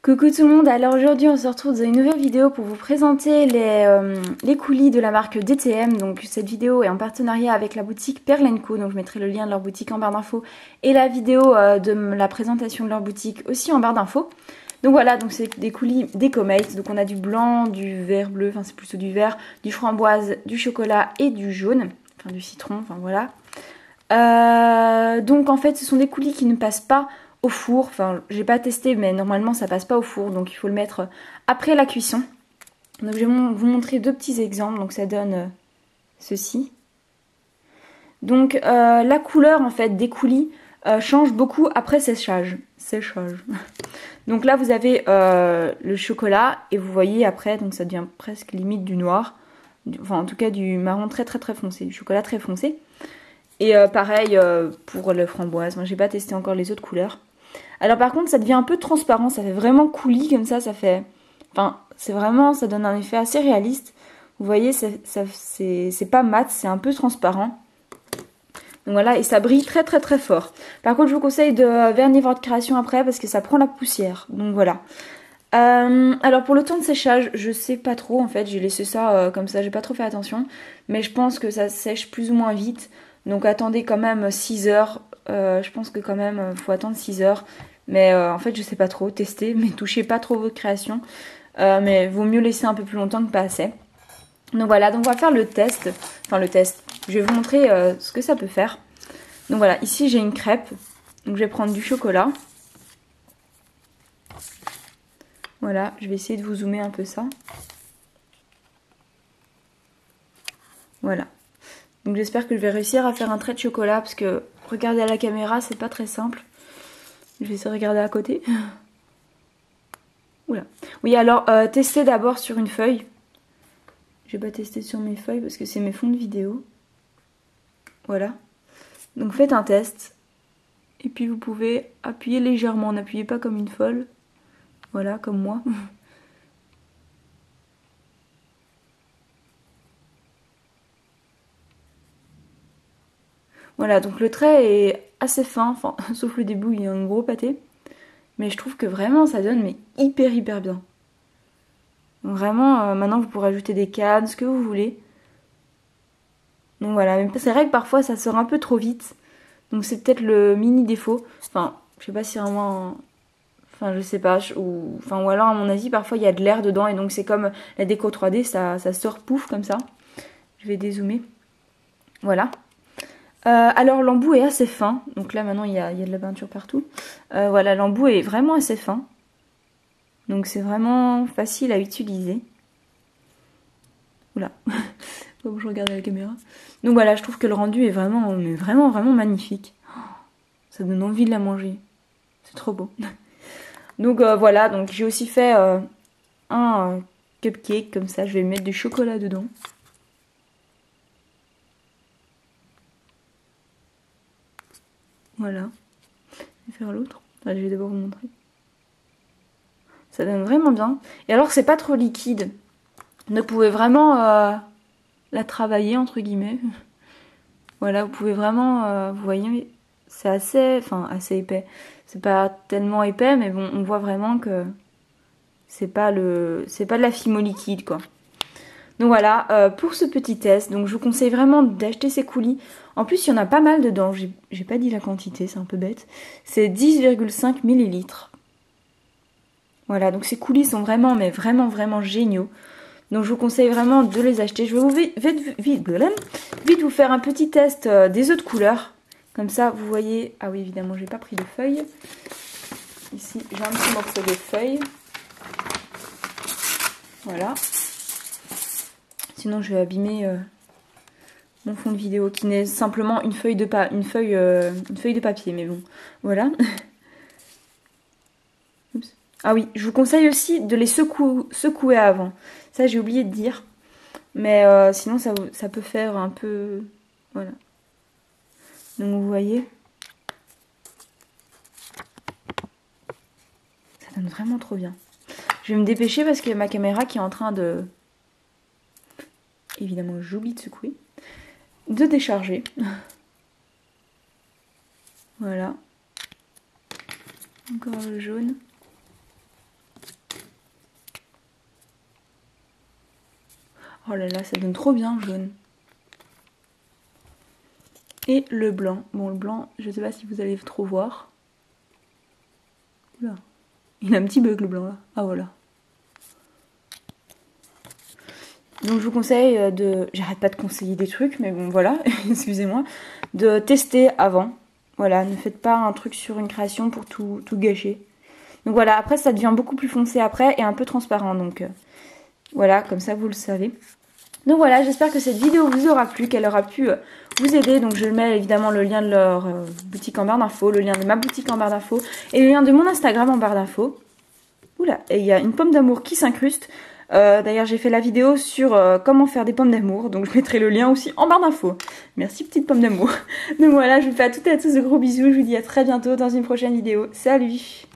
Coucou tout le monde, alors aujourd'hui on se retrouve dans une nouvelle vidéo pour vous présenter les coulis de la marque DTM. Donc cette vidéo est en partenariat avec la boutique Perle & Co, donc je mettrai le lien de leur boutique en barre d'infos et la vidéo de la présentation de leur boutique aussi en barre d'infos. Donc voilà, donc c'est des coulis d'Ecomate, donc on a du blanc, du vert bleu, enfin c'est plutôt du vert, du framboise, du chocolat et du jaune, enfin du citron, enfin voilà. Donc en fait ce sont des coulis qui ne passent pas au four, enfin j'ai pas testé mais normalement ça passe pas au four, donc il faut le mettre après la cuisson. Donc je vais vous montrer deux petits exemples, donc ça donne ceci. Donc la couleur en fait des coulis change beaucoup après séchage. Donc là vous avez le chocolat et vous voyez après, donc ça devient presque limite du noir, enfin en tout cas du marron très foncé, du chocolat très foncé. Et pareil pour le framboise, moi j'ai pas testé encore les autres couleurs. Alors par contre ça devient un peu transparent, ça fait vraiment coulis comme ça fait... Enfin c'est vraiment, ça donne un effet assez réaliste. Vous voyez c'est pas mat, c'est un peu transparent. Donc voilà, et ça brille très fort. Par contre je vous conseille de vernir votre création après parce que ça prend la poussière. Donc voilà. Alors pour le temps de séchage, je sais pas trop en fait, j'ai laissé ça comme ça, j'ai pas trop fait attention. Mais je pense que ça sèche plus ou moins vite. Donc attendez quand même 6 heures. Je pense que quand même faut attendre 6 heures. Mais en fait je sais pas trop, testez, mais touchez pas trop votre création. Mais vaut mieux laisser un peu plus longtemps que pas assez. Donc voilà, donc on va faire le test. Enfin le test, je vais vous montrer ce que ça peut faire. Donc voilà, ici j'ai une crêpe. Donc je vais prendre du chocolat. Voilà, je vais essayer de vous zoomer un peu ça. Voilà. Donc j'espère que je vais réussir à faire un trait de chocolat parce que regarder à la caméra c'est pas très simple. Je vais essayer de regarder à côté. Oula. Oui alors testez d'abord sur une feuille. Je vais pas tester sur mes feuilles parce que c'est mes fonds de vidéo. Voilà. Donc faites un test. Et puis vous pouvez appuyer légèrement, n'appuyez pas comme une folle. Voilà, comme moi. Voilà, donc le trait est assez fin, enfin, sauf le début, il y a un gros pâté. Mais je trouve que vraiment, ça donne mais hyper bien. Donc vraiment, maintenant, vous pourrez ajouter des cannes, ce que vous voulez. Donc voilà, mais c'est vrai que parfois, ça sort un peu trop vite. Donc c'est peut-être le mini défaut. Enfin, je sais pas si vraiment... Enfin, je sais pas. Ou alors, à mon avis, parfois, il y a de l'air dedans. Et donc, c'est comme la déco 3D, ça sort pouf, comme ça. Je vais dézoomer. Voilà. Alors l'embout est assez fin, donc là maintenant il y a de la peinture partout. Voilà, l'embout est vraiment assez fin, donc c'est vraiment facile à utiliser. Oula, faut je regarde à la caméra. Donc voilà, je trouve que le rendu est vraiment magnifique. Ça donne envie de la manger, c'est trop beau. Donc voilà, donc j'ai aussi fait un cupcake comme ça, je vais mettre du chocolat dedans. Voilà. Je vais faire l'autre. Je vais d'abord vous montrer. Ça donne vraiment bien. Et alors c'est pas trop liquide. Donc vous pouvez vraiment la travailler entre guillemets. Voilà, vous pouvez vraiment, vous voyez, c'est assez épais. C'est pas tellement épais, mais bon, on voit vraiment que c'est pas de la fimo liquide quoi. Donc voilà, pour ce petit test, donc je vous conseille vraiment d'acheter ces coulis. En plus, il y en a pas mal dedans, j'ai pas dit la quantité, c'est un peu bête. C'est 10,5 ml. Voilà, donc ces coulis sont vraiment, mais vraiment géniaux. Donc je vous conseille vraiment de les acheter. Je vais vous vite vous faire un petit test des autres couleurs. Comme ça, vous voyez... Ah oui, évidemment, j'ai pas pris de feuilles. Ici, j'ai un petit morceau de feuille. Voilà. Sinon, je vais abîmer mon fond de vidéo qui n'est simplement une feuille de papier. Mais bon, voilà. Oups. Ah oui, je vous conseille aussi de les secouer avant. Ça, j'ai oublié de dire. Mais sinon, ça peut faire un peu... Voilà. Donc, vous voyez. Ça donne vraiment trop bien. Je vais me dépêcher parce qu'il y a ma caméra qui est en train de... Évidemment, j'oublie de secouer. De décharger. Voilà. Encore le jaune. Oh là là, ça donne trop bien le jaune. Et le blanc. Bon, le blanc, je sais pas si vous allez trop voir. Oula. Il a un petit bug le blanc là. Ah voilà. Donc je vous conseille de... J'arrête pas de conseiller des trucs, mais bon voilà, excusez-moi. De tester avant. Voilà, ne faites pas un truc sur une création pour tout gâcher. Donc voilà, après ça devient beaucoup plus foncé après et un peu transparent. Donc voilà, comme ça vous le savez. Donc voilà, j'espère que cette vidéo vous aura plu, qu'elle aura pu vous aider. Donc je mets évidemment le lien de leur boutique en barre d'infos, le lien de ma boutique en barre d'infos et le lien de mon Instagram en barre d'infos. Oula, et il y a une pomme d'amour qui s'incruste. D'ailleurs j'ai fait la vidéo sur comment faire des pommes d'amour, donc je mettrai le lien aussi en barre d'infos. Merci petite pomme d'amour. Donc voilà, je vous fais à toutes et à tous de gros bisous, je vous dis à très bientôt dans une prochaine vidéo. Salut!